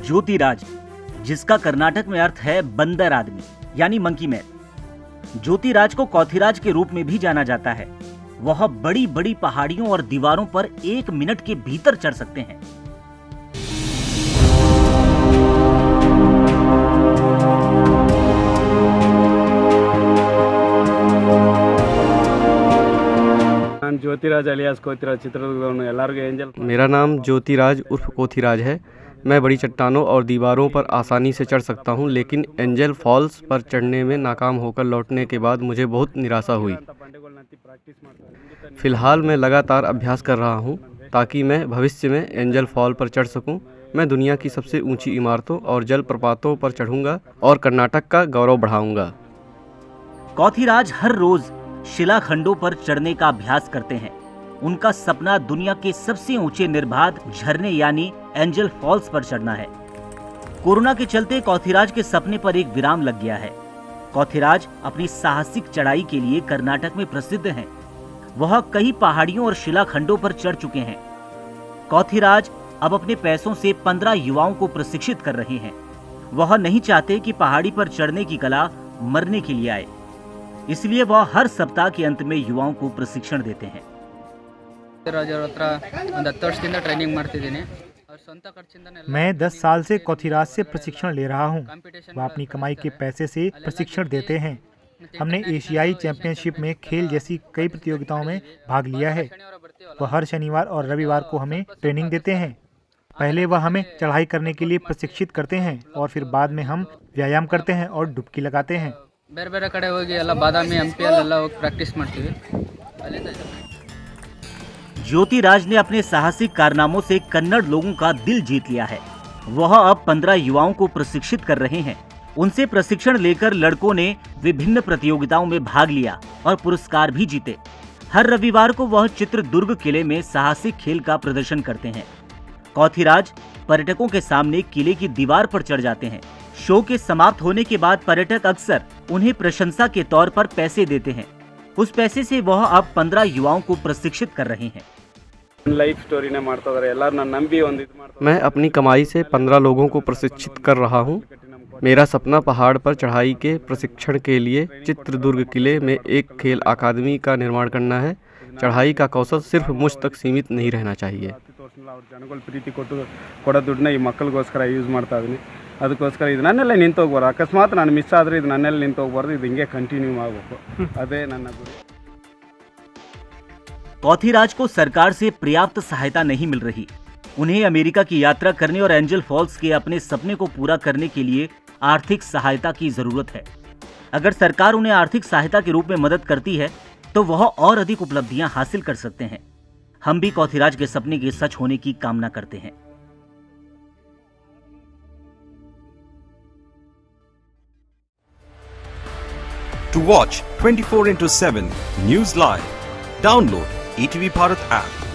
ज्योतिराज, जिसका कर्नाटक में अर्थ है बंदर आदमी यानी मंकी मैन। ज्योतिराज को कौथिराज के रूप में भी जाना जाता है। वह बड़ी बड़ी पहाड़ियों और दीवारों पर 1 मिनट के भीतर चढ़ सकते हैं। Jyotiraj alias Kothiraj Chitradurga angel. मेरा नाम ज्योतिराज उर्फ कोथिराज है। मैं बड़ी चट्टानों और दीवारों पर आसानी से चढ़ सकता हूं, लेकिन एंजल फॉल्स पर चढ़ने में नाकाम होकर लौटने के बाद मुझे बहुत निराशा हुई। फिलहाल मैं लगातार अभ्यास कर रहा हूं ताकि मैं भविष्य में एंजल फॉल पर चढ़ सकूं। मैं दुनिया की सबसे ऊंची इमारतों और जलप्रपातों पर चढ़ूंगा और कर्नाटक का गौरव बढ़ाऊंगा। कौथिराज हर रोज शिलाखंडों पर चढ़ने का अभ्यास करते हैं। उनका सपना दुनिया के सबसे ऊंचे निर्बाध झरने यानी एंजल फॉल्स पर चढ़ना है। कोरोना के चलते कौथिराज के सपने पर एक विराम लग गया है। कौथिराज अपनी साहसिक चढ़ाई के लिए कर्नाटक में प्रसिद्ध हैं। वह कई पहाड़ियों और शिलाखंडों पर चढ़ चुके हैं। कौथिराज अब अपने पैसों से 15 युवाओं को प्रशिक्षित कर रहे हैं। वह नहीं चाहते कि पहाड़ी पर चढ़ने की कला मरने के लिए आए, इसलिए वह हर सप्ताह के अंत में युवाओं को प्रशिक्षण देते हैं। मैं 10 साल से कौथिराज से प्रशिक्षण ले रहा हूं। वह अपनी कमाई के पैसे से प्रशिक्षण देते हैं। हमने एशियाई चैंपियनशिप में खेल जैसी कई प्रतियोगिताओं में भाग लिया है। वह हर शनिवार और रविवार को हमें ट्रेनिंग देते हैं। पहले वह हमें चढ़ाई करने के लिए प्रशिक्षित करते हैं और फिर बाद में हम व्यायाम करते हैं और डुबकी लगाते हैं। ಬೇರೆ ಬೇರೆ ಕಡೆ ಹೋಗಿ ಎಲ್ಲ ಬಾದಾಮಿ ಹಂಪಿ ಎಲ್ಲ ಹೋಗಿ ಪ್ರಾಕ್ಟೀಸ್ ಮಾಡ್ತೀವಿ। ज्योतिराज ने अपने साहसिक कारनामों से कन्नड़ लोगों का दिल जीत लिया है। वह अब 15 युवाओं को प्रशिक्षित कर रहे हैं। उनसे प्रशिक्षण लेकर लड़कों ने विभिन्न प्रतियोगिताओं में भाग लिया और पुरस्कार भी जीते। हर रविवार को वह चित्रदुर्ग किले में साहसिक खेल का प्रदर्शन करते हैं। कौथिराज पर्यटकों के सामने किले की दीवार पर चढ़ जाते हैं। शो के समाप्त होने के बाद पर्यटक अक्सर उन्हें प्रशंसा के तौर पर पैसे देते हैं। उस पैसे से वह अब 15 युवाओं को प्रशिक्षित कर रहे हैं। मैं अपनी कमाई से 15 लोगों को प्रशिक्षित कर रहा हूं। मेरा सपना पहाड़ पर चढ़ाई के प्रशिक्षण के लिए चित्रदुर्ग किले में एक खेल अकादमी का निर्माण करना है। चढ़ाई का कौशल सिर्फ मुझ तक सीमित नहीं रहना चाहिए। ಅದಕ್ಕೋಸ್ಕರ ಇದು ನನ್ನೆಲ್ಲ ನಿಂತು ಹೋಗ್ಬಾರ್ದು। ಅಕಸ್ಮಾತ್ ನಾನು ಮಿಸ್ ಆದರೆ ಇದು ನನ್ನೆಲ್ಲ ನಿಂತು ಹೋಗ್ಬಾರ್ದು। ಇದು ಹಿಂಗೆ ಕಂಟಿನ್ಯೂ ಆಗಬೇಕು, ಅದೇ ನನ್ನ ಗುರಿ। कौथिराज को सरकार से पर्याप्त सहायता नहीं मिल रही। उन्हें अमेरिका की यात्रा करने और एंजल फॉल्स के अपने सपने को पूरा करने के लिए आर्थिक सहायता की जरूरत है। अगर सरकार उन्हें आर्थिक सहायता के रूप में मदद करती है तो वह और अधिक उपलब्धियां हासिल कर सकते हैं। हम भी कौथिराज के सपने के सच होने की कामना करते हैं। To watch 24/7 News Live, download ETV Bharat app.